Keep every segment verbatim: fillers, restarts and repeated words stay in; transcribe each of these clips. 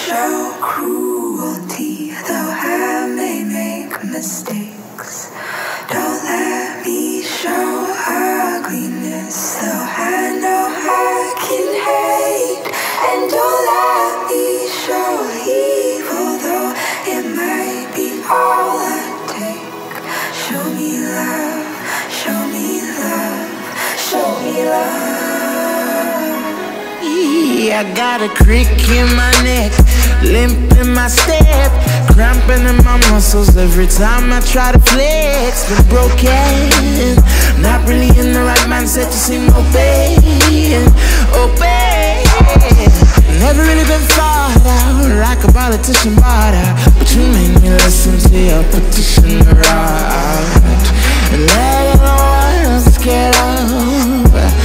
show cruelty, though I may make mistakes. Don't let me show ugliness, though I know I can hate. And don't let me show evil, though it might be all I take. Show me love, show me love, show me love. I got a crick in my neck, limp in my step, cramping in my muscles every time I try to flex. Been broken, not really in the right mindset to see no pain, oh pain. Never really been thought out like a politician bought out, but you made me listen to your petition right. And let it all I'm scared of.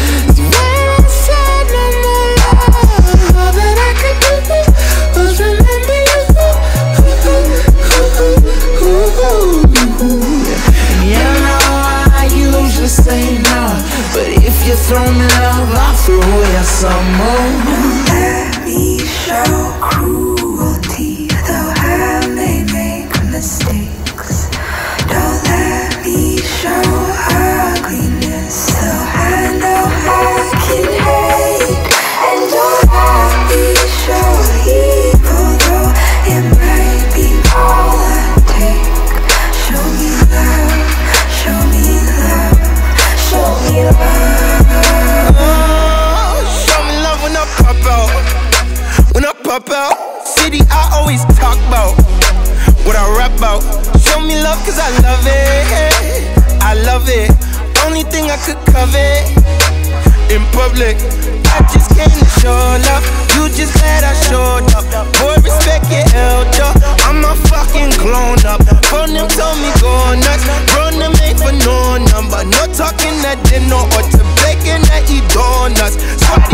Say no, but if you throw me love, I'll throw you some more. Don't let me show cruelty, though I may make mistakes. Don't let me show ugliness, though I know I can hate. And don't let me show evil, though it might be all I take. Show me love, show me love, show me love. Oh, show me love when I pop out. When I pop out, city I always talk about what I rap about. Show me love cause I love it, I love it. Only thing I could covet in public. I just came to show love, you just glad I showed up. Boy, respect your elder, I'm a fucking grown up. Phone them told me go nuts, grown them ain't for no number. No talking at dinner or to bacon that eat donuts. So